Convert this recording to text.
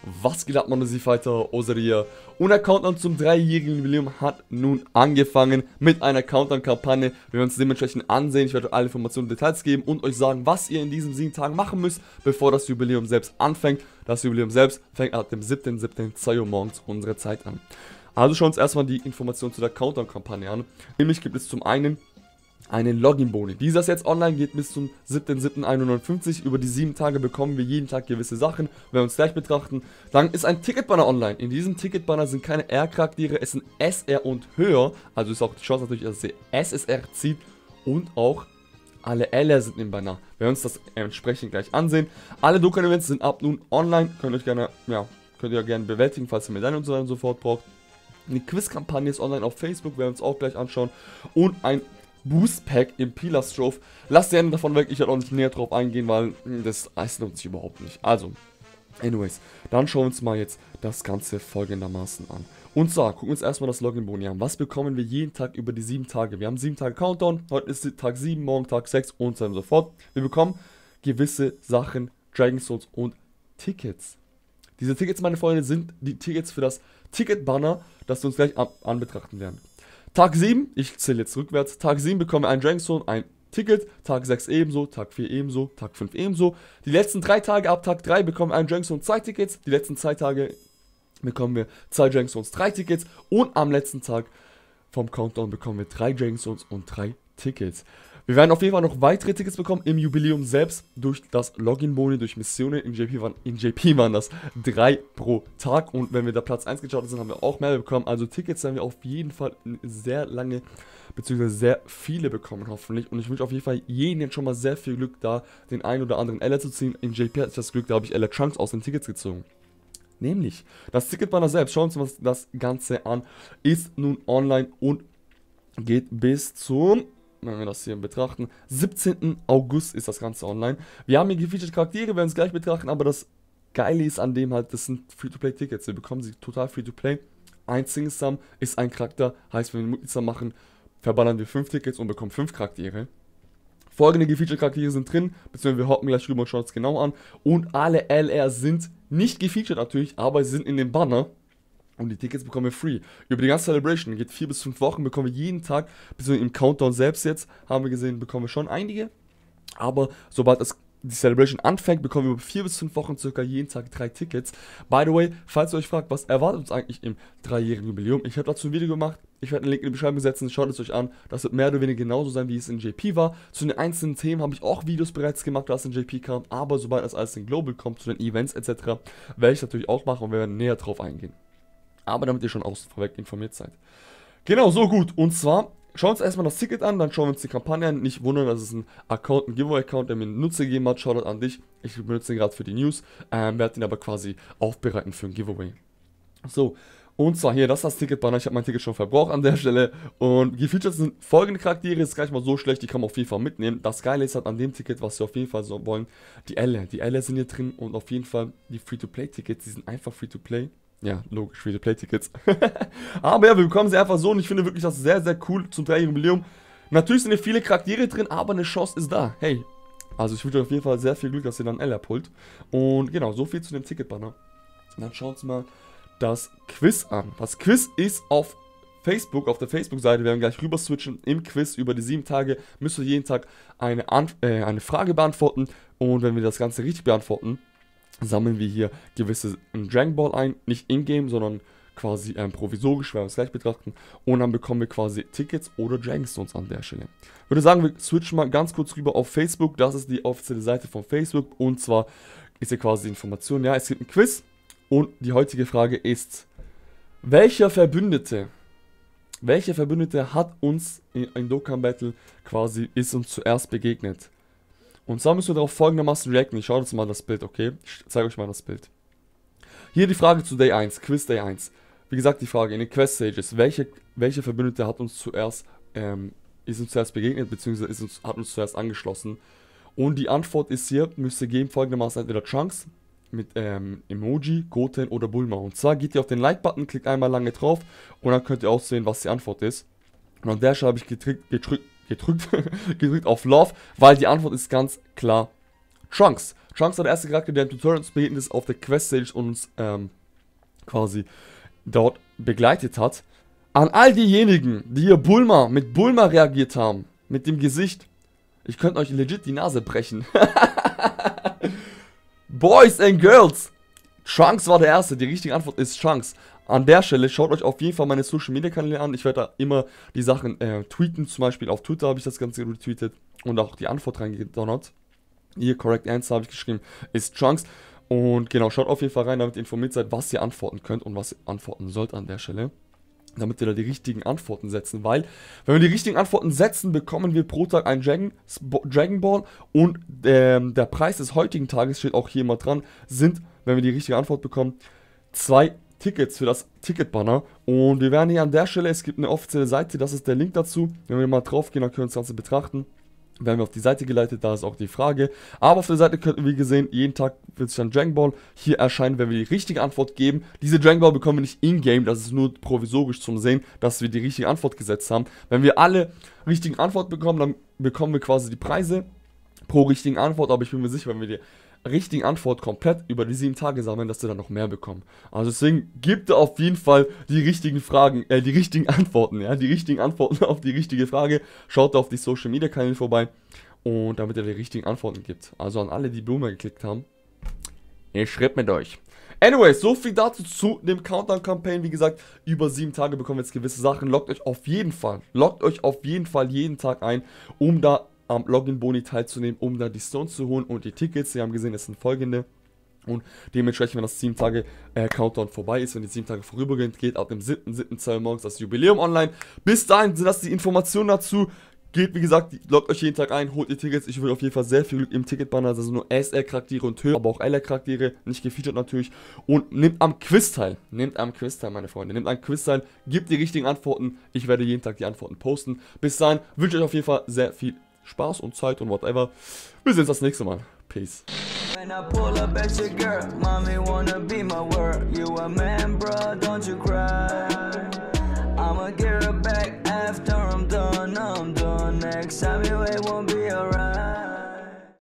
Was geht ab, Mann, Fighter, Oseria? Und der Countdown zum 3-jährigen Jubiläum hat nun angefangen mit einer Countdown-Kampagne. Wir werden uns dementsprechend ansehen. Ich werde euch alle Informationen und Details geben und euch sagen, was ihr in diesen 7 Tagen machen müsst, bevor das Jubiläum selbst anfängt. Das Jubiläum selbst fängt ab dem 7.7. 2 Uhr morgens unsere Zeit an. Also schauen wir uns erstmal die Informationen zu der Countdown-Kampagne an. Nämlich gibt es zum einen einen Login-Boni. Dieser ist jetzt online, geht bis zum 7.7.51. Über die 7 Tage bekommen wir jeden Tag gewisse Sachen. Wenn wir uns gleich betrachten, dann ist ein Ticketbanner online. In diesem Ticketbanner sind keine R-Charaktere, es sind SR und höher. Also ist auch die Chance natürlich, dass ihr SSR zieht. Und auch alle LR sind im Banner. Wir werden uns das entsprechend gleich ansehen. Alle Dokkan-Events sind ab nun online. Könnt ihr gerne bewältigen, falls ihr Medaillen und so weiter und so fort braucht. Eine Quiz-Kampagne ist online auf Facebook, werden wir uns auch gleich anschauen. Und ein Boost Pack im Pilastrophe. Lasst die Hände davon weg, ich werde auch nicht näher drauf eingehen, weil das lohnt sich überhaupt nicht. Also, anyways, dann schauen wir uns mal jetzt das Ganze folgendermaßen an. Und zwar, gucken wir uns erstmal das Login-Boni an. Was bekommen wir jeden Tag über die 7 Tage? Wir haben 7 Tage Countdown, heute ist Tag 7, morgen Tag 6 und so fort. Wir bekommen gewisse Sachen, Dragon Souls und Tickets. Diese Tickets, meine Freunde, sind die Tickets für das Ticket-Banner, das wir uns gleich anbetrachten werden. Tag 7, ich zähle jetzt rückwärts, Tag 7 bekommen wir ein Dragon Soul, ein Ticket, Tag 6 ebenso, Tag 4 ebenso, Tag 5 ebenso. Die letzten 3 Tage ab Tag 3 bekommen wir ein Dragon Soul und 2 Tickets, die letzten 2 Tage bekommen wir 2 Dragon Souls, 3 Tickets und am letzten Tag vom Countdown bekommen wir 3 Dragon Souls und 3 Tickets. Wir werden auf jeden Fall noch weitere Tickets bekommen im Jubiläum selbst durch das Login-Boni, durch Missionen. In JP waren das 3 pro Tag und wenn wir da Platz 1 geschaut sind, haben wir auch mehr bekommen. Also Tickets werden wir auf jeden Fall sehr lange, beziehungsweise sehr viele bekommen hoffentlich. Und ich wünsche auf jeden Fall jedem jetzt schon mal sehr viel Glück da, den einen oder anderen LR zu ziehen. In JP hatte ich das Glück, da habe ich LR Trunks aus den Tickets gezogen. Nämlich, das Ticketbanner selbst, schauen wir uns das Ganze an, ist nun online und geht bis zum... wenn wir das hier betrachten, 17. August ist das Ganze online. Wir haben hier gefeatured Charaktere, wir werden es gleich betrachten, aber das Geile ist an dem halt, das sind Free-to-Play-Tickets. Wir bekommen sie total Free-to-Play. Ein Single-Sum ist ein Charakter, heißt, wenn wir einen Multisum machen, verballern wir 5 Tickets und bekommen 5 Charaktere. Folgende gefeatured Charaktere sind drin, beziehungsweise wir hocken gleich rüber und schauen uns genau an. Und alle LR sind nicht gefeatured natürlich, aber sie sind in dem Banner. Und die Tickets bekommen wir free. Über die ganze Celebration geht 4 bis 5 Wochen, bekommen wir jeden Tag, bis im Countdown selbst jetzt, haben wir gesehen, bekommen wir schon einige. Aber sobald die Celebration anfängt, bekommen wir über 4 bis 5 Wochen circa jeden Tag 3 Tickets. By the way, falls ihr euch fragt, was erwartet uns eigentlich im 3-jährigen Jubiläum, ich habe dazu ein Video gemacht, ich werde einen Link in die Beschreibung setzen, schaut es euch an. Das wird mehr oder weniger genauso sein, wie es in JP war. Zu den einzelnen Themen habe ich auch Videos bereits gemacht, was in JP kam, aber sobald das alles in Global kommt, zu den Events etc., werde ich natürlich auch machen und wir werden näher drauf eingehen. Aber damit ihr schon außen vorweg informiert seid. Genau, so gut. Und zwar, schauen wir uns erstmal das Ticket an, dann schauen wir uns die Kampagne an. Nicht wundern, das ist ein Account, ein Giveaway-Account, der mir einen Nutzer gegeben hat. Shoutout an dich. Ich benutze ihn gerade für die News. Werde ihn aber quasi aufbereiten für ein Giveaway. So, und zwar hier, das ist das Ticketbanner. Ich habe mein Ticket schon verbraucht an der Stelle. Und gefeatured sind folgende Charaktere. Ist gar nicht mal so schlecht, die kann man auf jeden Fall mitnehmen. Das Geile ist halt an dem Ticket, was wir auf jeden Fall so wollen, die LR. Die LR sind hier drin und auf jeden Fall die Free-to-Play-Tickets, die sind einfach Free-to-Play. Ja, logisch, Free-to-Play-Tickets. Aber ja, wir bekommen sie einfach so und ich finde wirklich das sehr, sehr cool zum 3-jährigen Jubiläum. Natürlich sind hier viele Charaktere drin, aber eine Chance ist da. Hey, also ich wünsche euch auf jeden Fall sehr viel Glück, dass ihr dann LR pullt. Und genau, so viel zu dem Ticketbanner. Dann schaut uns mal das Quiz an. Das Quiz ist auf Facebook, auf der Facebook-Seite. Wir werden gleich rüber switchen im Quiz. Über die 7 Tage müsst ihr jeden Tag eine Frage beantworten. Und wenn wir das Ganze richtig beantworten, sammeln wir hier gewisse Dragon Ball ein, nicht in-game, sondern quasi provisorisch, werden wir es gleich betrachten. Und dann bekommen wir quasi Tickets oder Dragon Stones an der Stelle. Ich würde sagen, wir switchen mal ganz kurz rüber auf Facebook. Das ist die offizielle Seite von Facebook. Und zwar ist hier quasi die Information, ja, es gibt ein Quiz. Und die heutige Frage ist, welcher Verbündete hat uns in Dokkan Battle quasi, ist uns zuerst begegnet? Und zwar müssen wir darauf folgendermaßen reacten. Ich schaue uns mal das Bild, okay? Ich zeige euch mal das Bild. Hier die Frage zu Day 1, Quiz Day 1. Wie gesagt, die Frage in den Quest Stages. Welche Verbündete hat uns zuerst, ist uns zuerst begegnet, beziehungsweise hat uns zuerst angeschlossen? Und die Antwort ist hier, müsste geben folgendermaßen entweder Trunks mit Emoji, Goten oder Bulma. Und zwar geht ihr auf den Like-Button, klickt einmal lange drauf und dann könnt ihr auch sehen, was die Antwort ist. Und an der Stelle habe ich gedrückt auf Love, weil die Antwort ist ganz klar Trunks. Trunks war der erste Charakter, der im Tutorial uns begegnet ist auf der Quest-Stage und uns quasi dort begleitet hat. An all diejenigen, die hier mit Bulma reagiert haben, mit dem Gesicht, ich könnte euch legit die Nase brechen. Boys and Girls, Trunks war der Erste, die richtige Antwort ist Trunks. An der Stelle schaut euch auf jeden Fall meine Social Media Kanäle an, ich werde da immer die Sachen tweeten, zum Beispiel auf Twitter habe ich das Ganze retweetet und auch die Antwort reingedonnert. Hier, Correct Answer habe ich geschrieben, ist Trunks. Und genau, schaut auf jeden Fall rein, damit ihr informiert seid, was ihr antworten könnt und was ihr antworten sollt an der Stelle. Damit wir da die richtigen Antworten setzen, weil, wenn wir die richtigen Antworten setzen, bekommen wir pro Tag einen Dragon Ball und der Preis des heutigen Tages, steht auch hier mal dran, sind, wenn wir die richtige Antwort bekommen, 2 Tickets für das Ticketbanner. Und wir werden hier an der Stelle, es gibt eine offizielle Seite, das ist der Link dazu, wenn wir mal drauf gehen, dann können wir das Ganze betrachten. Werden wir auf die Seite geleitet, da ist auch die Frage. Aber auf der Seite könnten wir gesehen, jeden Tag wird sich dann Dragon Ball hier erscheinen, wenn wir die richtige Antwort geben. Diese Dragon Ball bekommen wir nicht in-game, das ist nur provisorisch zum Sehen, dass wir die richtige Antwort gesetzt haben. Wenn wir alle richtigen Antworten bekommen, dann bekommen wir quasi die Preise pro richtigen Antwort. Aber ich bin mir sicher, wenn wir die richtigen Antwort komplett über die 7 Tage sammeln, dass wir dann noch mehr bekommen. Also deswegen gibt er auf jeden Fall die richtigen Fragen, die richtigen Antworten, ja, die richtigen Antworten auf die richtige Frage. Schaut auf die Social Media Kanäle vorbei und damit er die richtigen Antworten gibt. Also an alle, die Blume geklickt haben, ich schreibe mit euch. Anyway, so viel dazu zu dem Countdown-Campaign. Wie gesagt, über 7 Tage bekommen wir jetzt gewisse Sachen. Loggt euch auf jeden Fall jeden Tag ein, um da am Login-Boni teilzunehmen, um da die Stones zu holen und die Tickets. Sie haben gesehen, es sind folgende. Und dementsprechend, wenn das 7 Tage Countdown vorbei ist, wenn die 7 Tage vorübergehen, geht ab dem 7.2 morgens das Jubiläum online. Bis dahin sind das die Informationen dazu. Geht, wie gesagt, loggt euch jeden Tag ein, holt ihr Tickets. Ich will auf jeden Fall sehr viel Glück im Ticketbanner. Also nur SR-Charaktere und höher, aber auch LR-Charaktere, nicht gefeatured natürlich. Und nehmt am Quiz teil. Nehmt am Quiz teil, meine Freunde. Nehmt am Quiz teil, gebt die richtigen Antworten. Ich werde jeden Tag die Antworten posten. Bis dahin wünsche ich euch auf jeden Fall sehr viel Spaß und Zeit und whatever. Wir sehen uns das nächste Mal. Peace. When I pull up at your girl, mommy wanna be my world. You a man, bro, don't you cry.